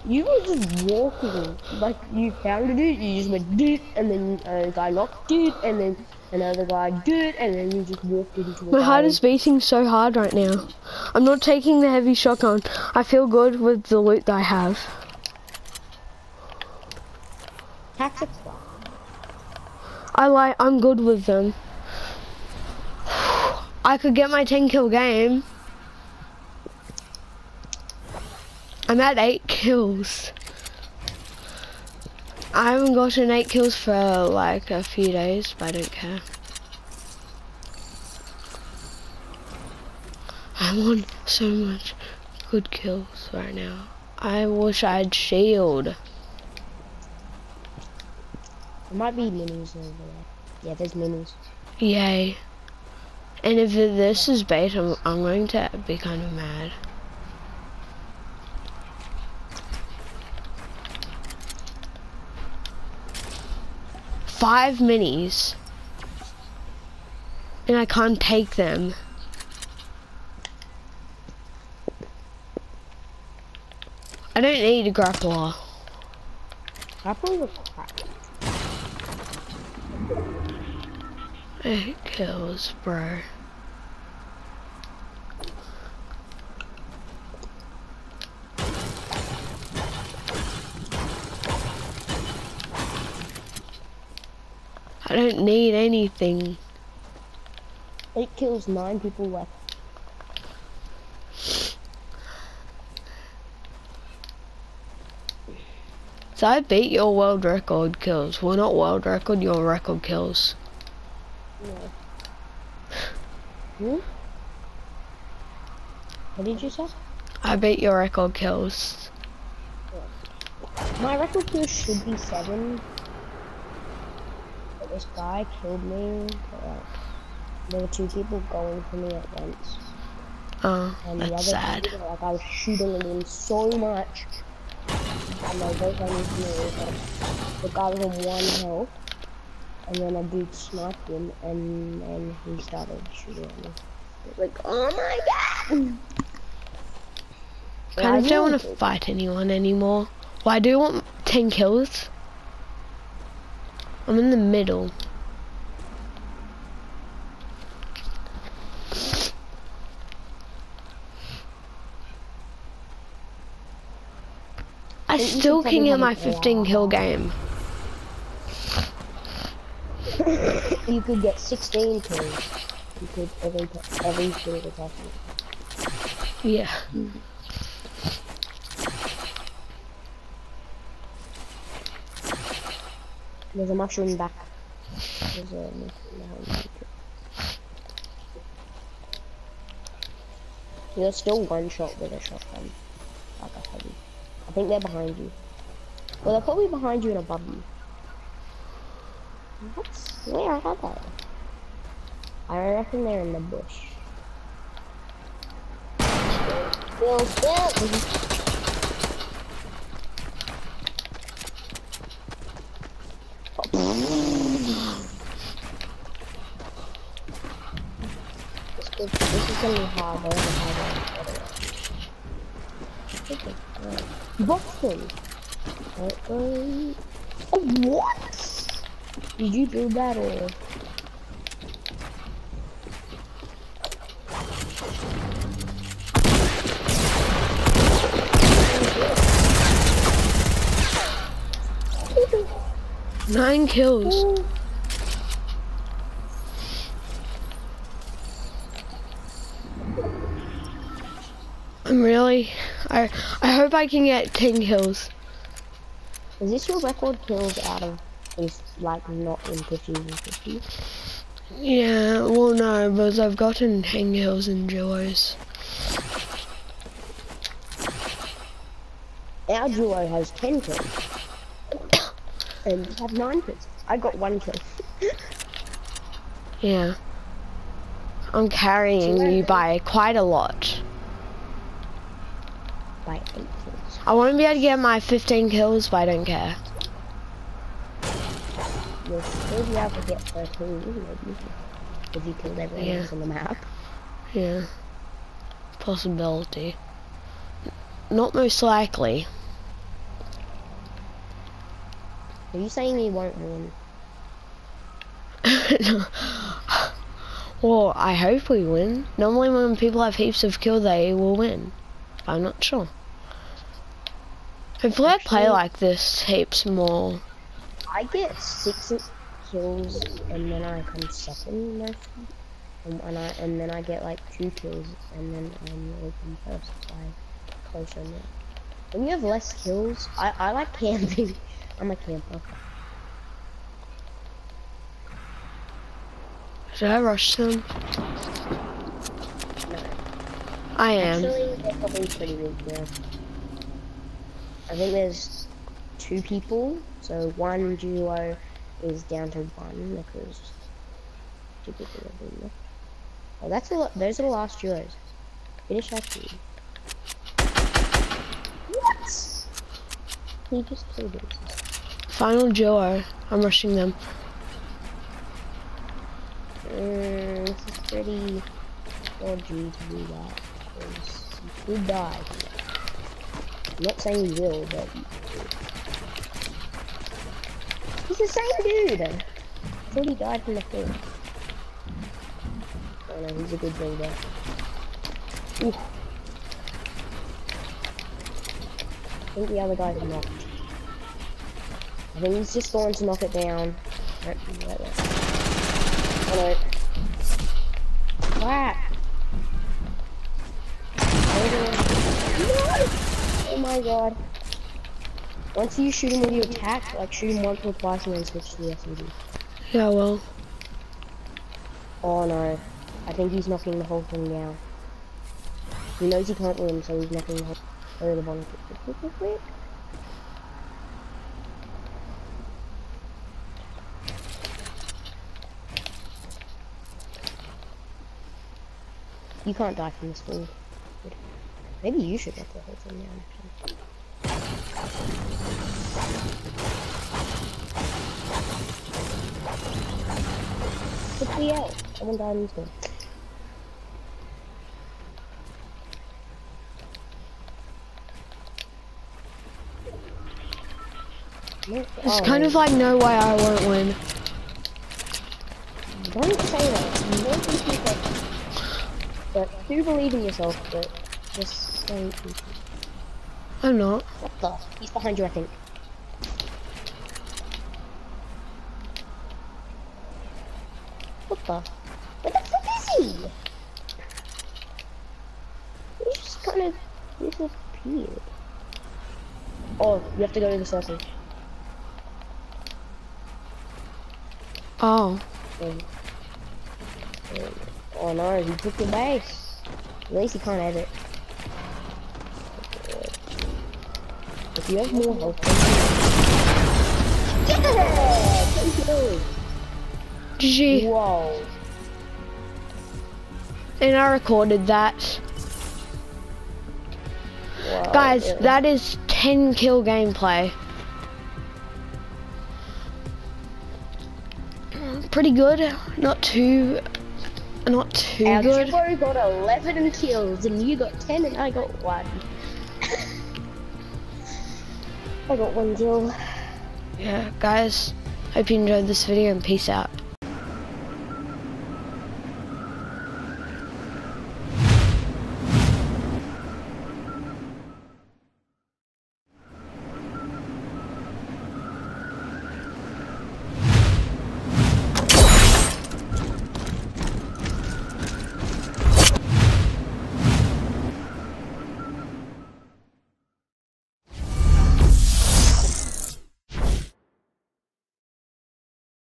You were just walking, like you found it, you just went doot, and then a guy knocked doot, and then another guy doot, and then you just walked into a My guy. heart is beating so hard right now. I'm not taking the heavy shotgun. I feel good with the loot that I have. Tactics. I'm good with them. I could get my 10 kill game. I'm at 8 kills. I haven't gotten 8 kills for like a few days, but I don't care. I want so much good kills right now. I wish I had shield. There might be minis over there. Yeah, there's minis. Yay. And if this is bait, I'm going to be kind of mad. Five minis. And I can't take them. I don't need a grappler. Grapplers are crap. 8 kills, bro. I don't need anything. 8 kills, 9 people left. So I beat your world record kills. Well, not world record, your record kills. Yeah. Hmm? What did you say? I beat your record kills. My record kills should be 7. But this guy killed me. There were 2 people going for me at once. Oh, And that's the other sad. people, like I was shooting at him so much. And they both only me, but the guy was on 1 health. And then a dude sniped him, and then he started shooting at me. Like, oh my god! Kind of don't want to fight anyone anymore. Well, I do want 10 kills. I'm in the middle. I still can get my 15 kill game. You could get 16 kills. You could every single person. Yeah. There's a mushroom back. There's a mushroom behind you. You're still one shot with a shotgun. Like a heavy. I think they're behind you. Well, they're probably behind you and above you. What? Where are they? I reckon they're in the bush. Still. This is gonna be hard. Boxing. Oh, what? Did you build that or? Nine kills. I hope I can get 10 kills. Is this your record kills out of is like not in 50s and 50s? Yeah, well no, because I've gotten 10 kills in duos. Our duo has 10 kills. And you have 9 kills. I got 1 kill. Yeah. I'm carrying you by quite a lot. By 8 kills. I want to be able to get my 15 kills, but I don't care. You'll still be able to get 13, maybe. If you killed everyone else on the map. Yeah. Possibility. Not most likely. Are you saying he won't win? Well, I hope we win. Normally when people have heaps of kills, they will win. I'm not sure. Hopefully I play like this heaps more. I get 6 kills and then I come second mostly. And then I get like 2 kills and then I'm really first by closer now. When you have less kills, I like camping. I'm a camper. Should I rush them? No. I am. Actually, they're probably pretty weak now. I think there's 2 people, so 1 duo is down to 1 because 2 people have been there. Oh, that's a lot. Those are the last duos. Finish that team. What? He just killed us. Final duo. I'm rushing them. This is pretty dodgy to do that. Because you could die. I'm not saying you will, but he's the same dude. I thought he died from the thing. Oh no, he's a good builder. Ooh. I think the other guy's knocked. I think he's just going to knock it down. Right there. Oh no. Crap! No! Oh my god. Once you shoot him with your attack, like shoot him once or twice and then switch to the SMG. Yeah, well. Oh no. I think he's knocking the whole thing down. He knows he can't win, so he's knocking the whole the bottom. Quick. You can't die from this thing. Maybe you should knock the whole thing down, actually. What's the out? Someone died in this one. It's kind of like no way I won't win. Don't say that. You don't think yourself. But do believe in yourself, but just don't think. I'm not. What the? He's behind you, I think. What the? Where the fuck is he? He just kind of disappeared. Oh, you have to go to the circle. Oh. Oh no, he took your base. At least he can't have it. If you have more health, yeah! GG. Whoa. And I recorded that. Wow. Guys, Yeah. that is 10 kill gameplay. Pretty good. Not too Our good. Triple got 11 kills and you got 10 and I got 1. I got 1 kill. Yeah, guys, hope you enjoyed this video and peace out.